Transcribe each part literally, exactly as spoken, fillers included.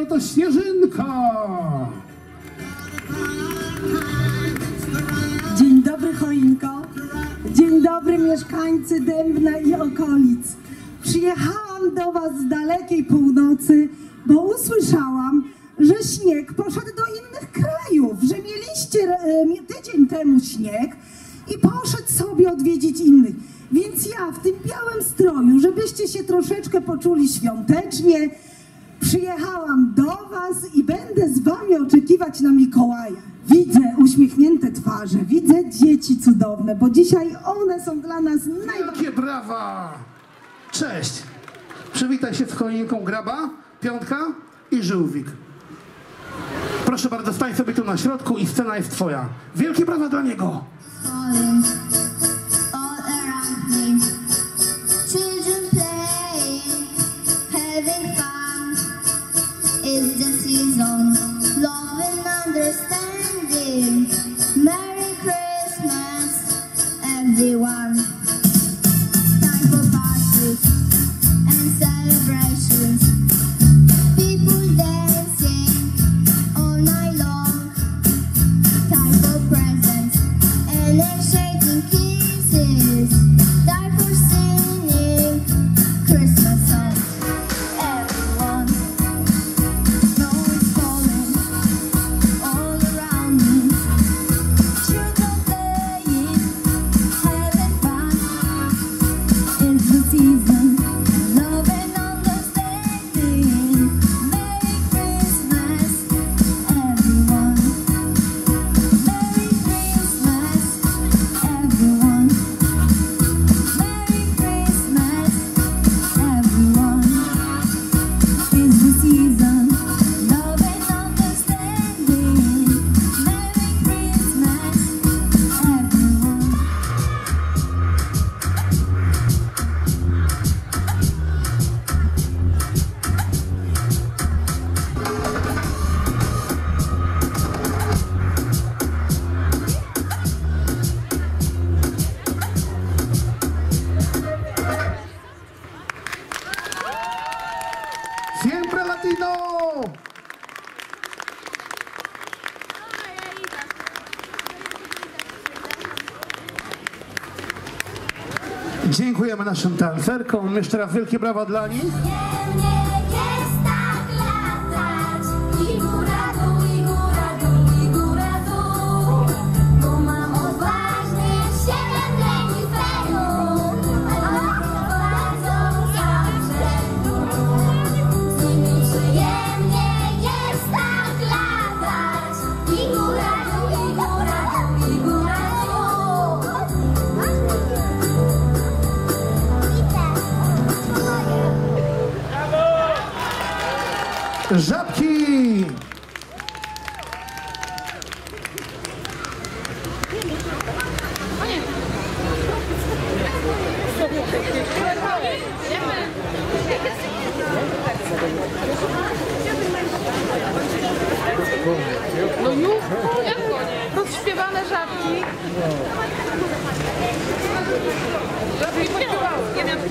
to Śnieżynka. Dzień dobry, choinko. Dzień dobry, mieszkańcy Dębna i okolic. Przyjechałam do was z dalekiej północy, bo usłyszałam, że śnieg poszedł do innych krajów, że mieliście e, tydzień temu śnieg i poszedł sobie odwiedzić innych. Więc ja w tym białym stroju, żebyście się troszeczkę poczuli świątecznie, przyjechałam do was i będę z wami oczekiwać na Mikołaja. Widzę uśmiechnięte twarze, widzę dzieci cudowne, bo dzisiaj one są dla nas najważniejsze. Wielkie brawa! Cześć! Przywitaj się z choinką Graba, Piątka i Żółwik. Proszę bardzo, stań sobie tu na środku i scena jest twoja. Wielkie brawa dla niego! Is the season, love and understanding. Merry Christmas, everyone. Time for parties and celebrations. People dancing all night long. Time for presents and exchanging kisses. Time for singing Christmas songs. Everyone. Siempre Latino! Dziękujemy naszym tancerkom. Jeszcze raz wielkie brawa dla nich. Żabki! No już? Rozśpiewane żabki. Żabki podśpiewały. Nie wiem,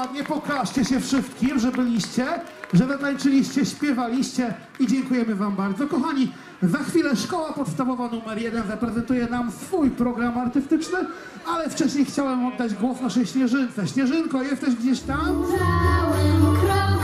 ładnie, pokażcie się wszystkim, że byliście, że zatańczyliście, śpiewaliście i dziękujemy wam bardzo. Kochani, za chwilę Szkoła Podstawowa numer jeden zaprezentuje nam swój program artystyczny, ale wcześniej chciałem oddać głos naszej Śnieżynce. Śnieżynko, jesteś gdzieś tam? Ujrzałem krok.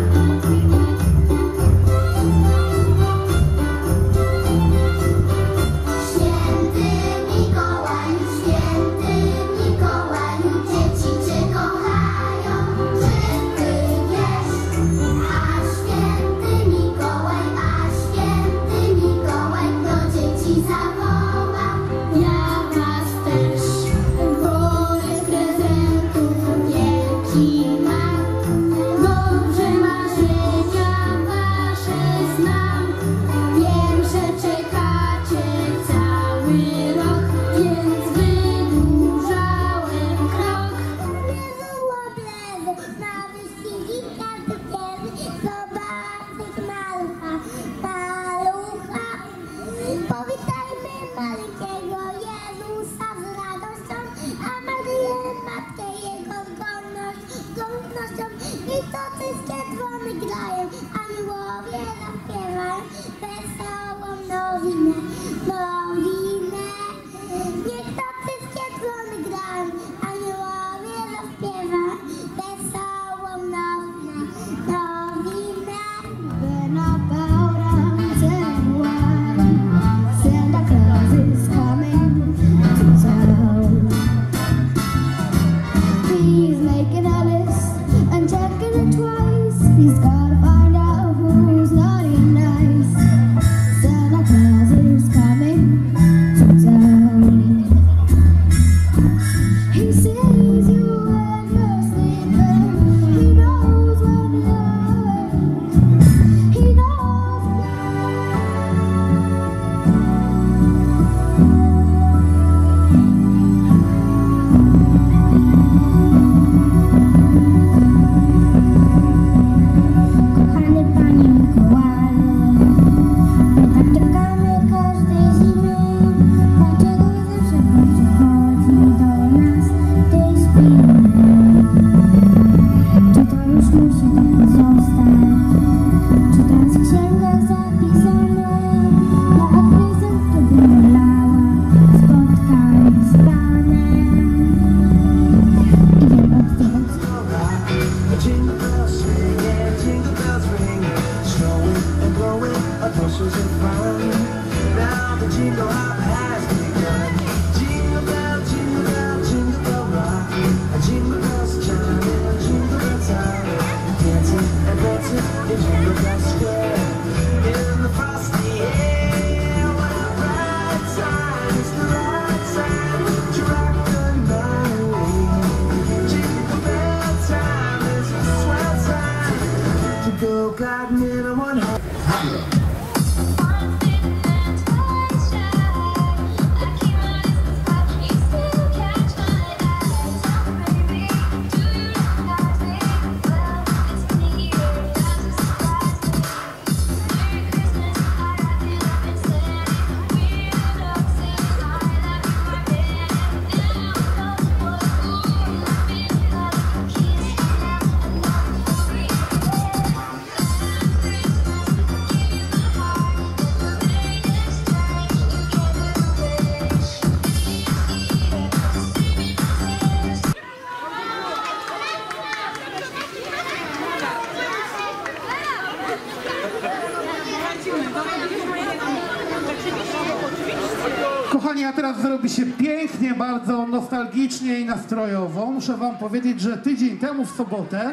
Kochani, a teraz zrobi się pięknie, bardzo nostalgicznie i nastrojowo. Muszę wam powiedzieć, że tydzień temu w sobotę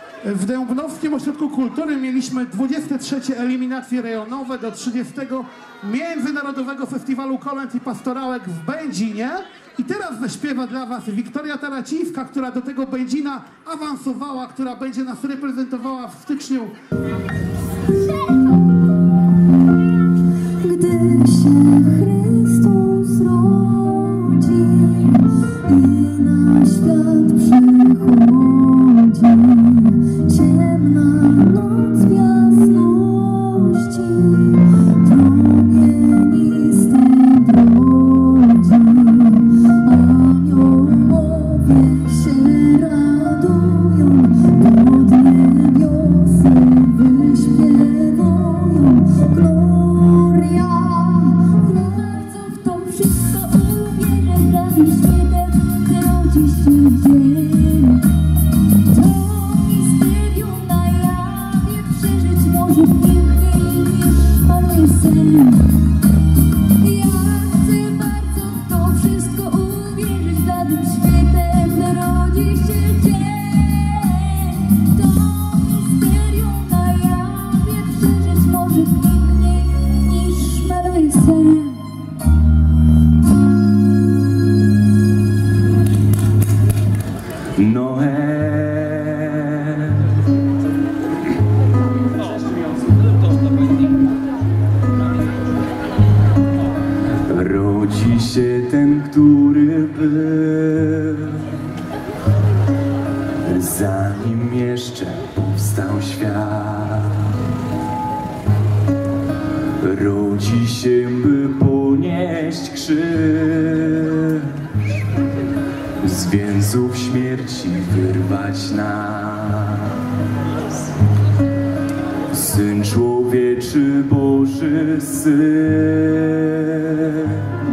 w Dębnowskim Ośrodku Kultury mieliśmy dwudzieste trzecie eliminacje rejonowe do trzydziestego Międzynarodowego Festiwalu Kolęd i Pastorałek w Będzinie. I teraz zaśpiewa dla was Wiktoria Taracińska, która do tego Będzina awansowała, która będzie nas reprezentowała w styczniu. Gdy się Chrystus rodzi i na świat przychodzi, ciemna noc w jasności promienistej brodzi, aniołowie się radują. powstał świat. Rodzi się, by ponieść krzyż, z więzów śmierci wyrwać nas. Syn człowieczy, Boży Syn.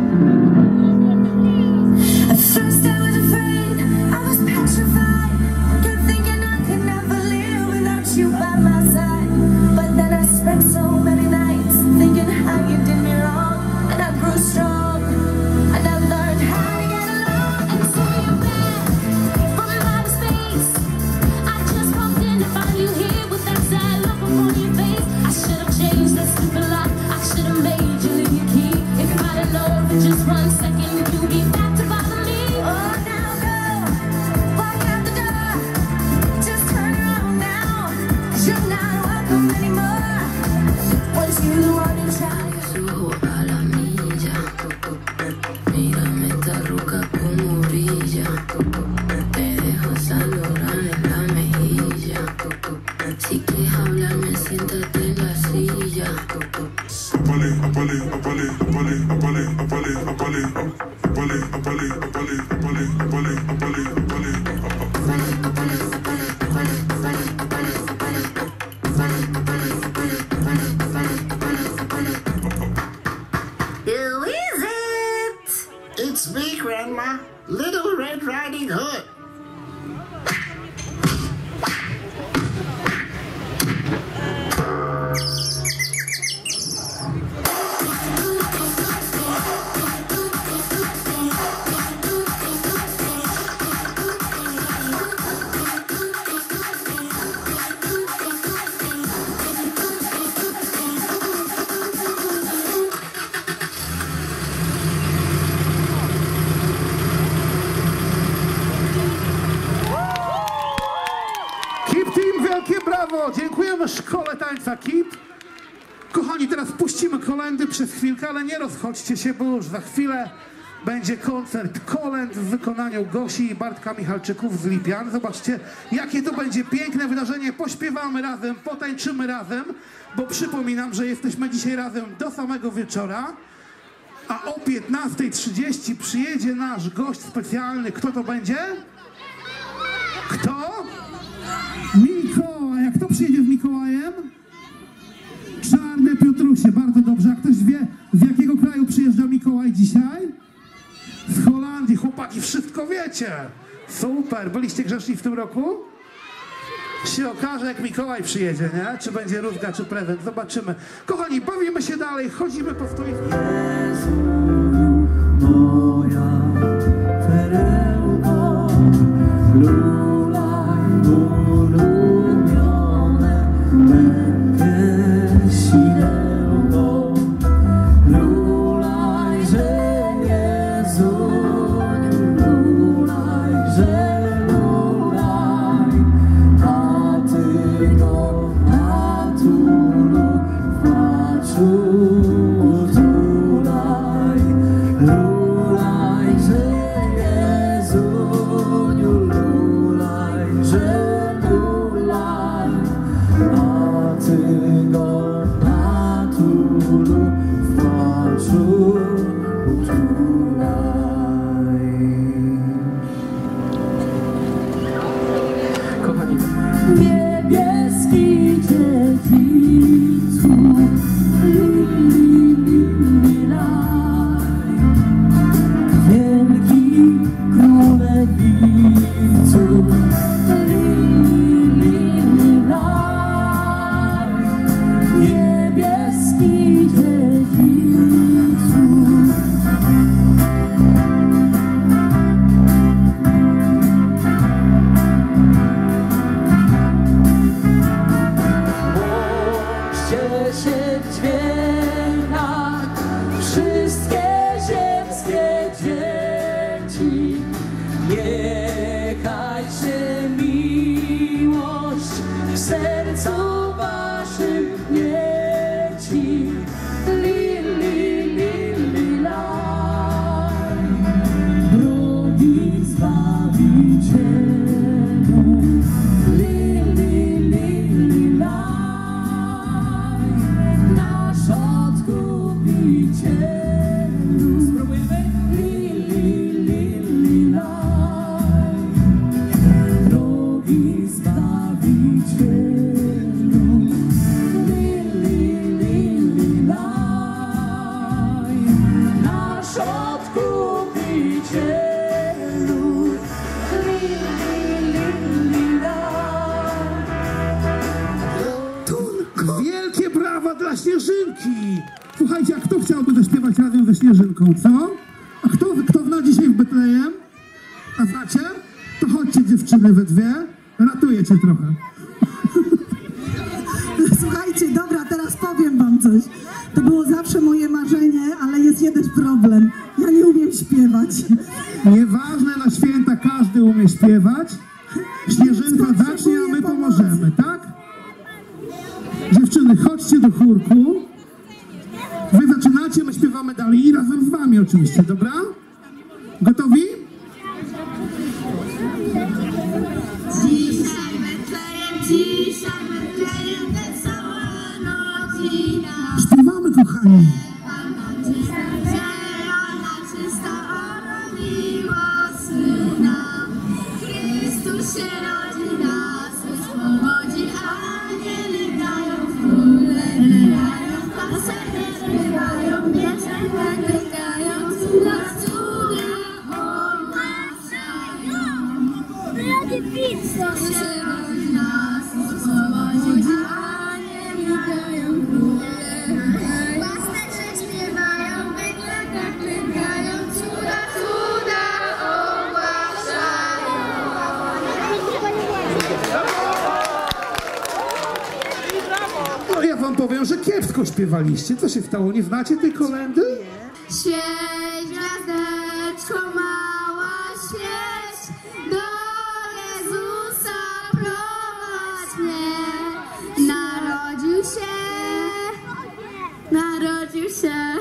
Just one second, you'll be back to bother me. Oh, now go, walk out the door. Just turn around now, 'cause you're not welcome anymore. Was you the one who tried? Subo a la milla, mírame esta ruca como brilla. Te dejo saludar en la mejilla. Si quieres hablarme, siéntate en la silla. Apale, apale, apale, apale, apale, apale, apale, apale, apale, apale, apale, apale, apale, Who is it? It's me, Grandma, Little Red Riding Hood. Dziękujemy Szkole Tańca KIP. Kochani, teraz puścimy kolędy przez chwilkę, ale nie rozchodźcie się, bo już za chwilę będzie koncert kolęd w wykonaniu Gosi i Bartka Michalczyków z Lipian. Zobaczcie, jakie to będzie piękne wydarzenie. Pośpiewamy razem, potańczymy razem, bo przypominam, że jesteśmy dzisiaj razem do samego wieczora, a o piętnastej trzydzieści przyjedzie nasz gość specjalny. Kto to będzie? Kto? Mikołaj. A kto przyjedzie z Mikołajem? Czarne Piotrusie. Bardzo dobrze. A ktoś wie, z jakiego kraju przyjeżdża Mikołaj dzisiaj? Z Holandii. Chłopaki, wszystko wiecie. Super. Byliście grzeczni w tym roku? Się okaże, jak Mikołaj przyjedzie, nie? Czy będzie rózga, czy prezent. Zobaczymy. Kochani, bawimy się dalej. Chodzimy po stoisku. Moja perełko, lulaj, ulubione, lekkie sidełko, lulaj, że Jezuniu, lulaj, że lulaj, a ty go, matulu, w płaczu. Niebieski dziedzicu, lili, lilaj, wielki królewicu, lili, lilaj, Wielkie brawa dla Śnieżynki! Słuchajcie, a kto chciałby zaśpiewać razem ze Śnieżynką, co? A kto, kto zna dzisiaj w Betlejem? A znacie? To chodźcie dziewczyny we dwie, ratuję cię trochę. Słuchajcie, dobra, teraz powiem wam coś. To było zawsze moje marzenie, ale jest jeden problem. Ja nie umiem śpiewać. Nieważne, na święta każdy umie śpiewać. Śnieżynka zacznie, a my pomożemy, tak? Dziewczyny, chodźcie do chórku. Wy zaczynacie, my śpiewamy dalej i razem z wami oczywiście, dobra? Gotowi? Dzisiaj Betlejem, dzisiaj Betlejem, wesoła rodzina. Śpiewamy, kochani. Zielona, czysta, urodziła syna. Chrystus się rodzi, nas wyswobodzi, anieli grają w górę, grają w piosenkę, śpiewają piosenkę, klikają, cuda, cuda ogłaszają. Chrystus się rodzi, nas wyswobodzi, anieli grają w górę. Pasterze śpiewają, wyklika, klikają, cuda, cuda ogłaszają. No ja wam powiem, że kiepsko śpiewaliście. Co się stało? Nie znacie tej kolendy? Świeć, gwiazdeczko mała, świeć, do Jezusa prowadź mnie. Narodził się, narodził się.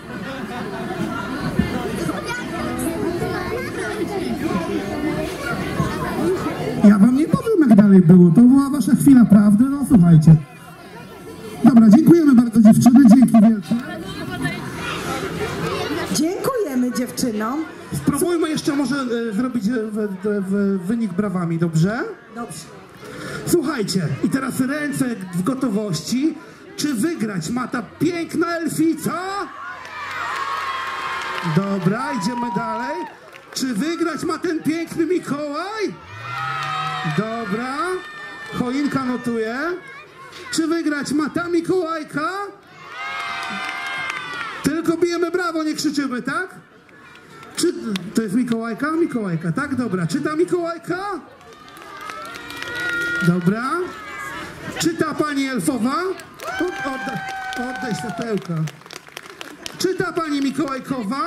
Ja wam nie powiem, jak dalej było. To była wasza chwila prawdy. No słuchajcie. Dobra, dziękujemy bardzo dziewczyny. Dzięki wielkie. Dziękujemy dziewczynom. Spróbujmy jeszcze może e, zrobić e, w, w, wynik brawami, dobrze? Dobrze. Słuchajcie, i teraz ręce w gotowości. Czy wygrać ma ta piękna elfica? Dobra, idziemy dalej. Czy wygrać ma ten piękny Mikołaj? Dobra, choinka notuje. Czy wygrać ma ta Mikołajka? Tylko bijemy brawo, nie krzyczymy, tak? Czy to jest Mikołajka? Mikołajka, tak? Dobra, czy ta Mikołajka? Dobra. Czy ta pani elfowa? Odda, oddaj światełka. Czy ta pani Mikołajkowa?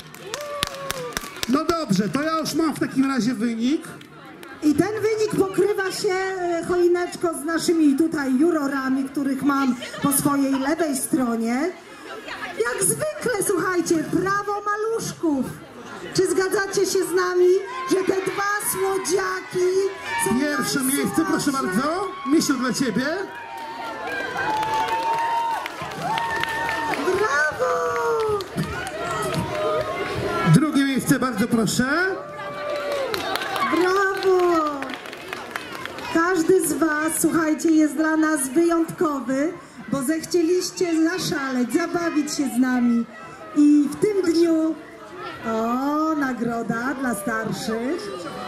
No dobrze, to ja już mam w takim razie wynik. I ten wynik pokrywa się, e, choineczko, z naszymi tutaj jurorami, których mam po swojej lewej stronie. Jak zwykle, słuchajcie, brawo maluszków. Czy zgadzacie się z nami, że te dwa słodziaki są Pierwsze miejsce, proszę bardzo. Misiu, dla ciebie. Brawo! Drugie miejsce, bardzo proszę. Brawo! Każdy z was, słuchajcie, jest dla nas wyjątkowy, bo zechcieliście zaszaleć, zabawić się z nami. I w tym dniu, o, nagroda dla starszych.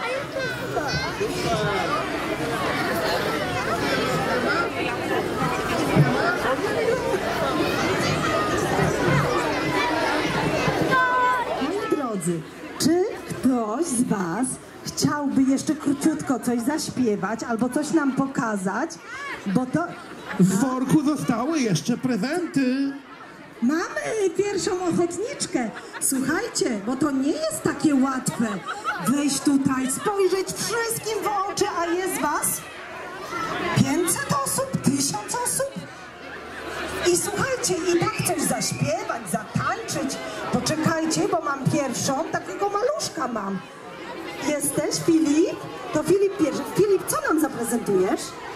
Moi drodzy, czy ktoś z was chciałby jeszcze króciutko coś zaśpiewać albo coś nam pokazać, bo to... W worku zostały jeszcze prezenty. Mamy pierwszą ochotniczkę. Słuchajcie, bo to nie jest takie łatwe wejść tutaj, spojrzeć wszystkim w oczy, a jest was pięćset osób, tysiąc osób. I słuchajcie, i tak coś zaśpiewać, zatańczyć. Poczekajcie, bo mam pierwszą, takiego maluszka mam. Jesteś, Filip? To Filip pierwszy. Filip, co nam zaprezentujesz?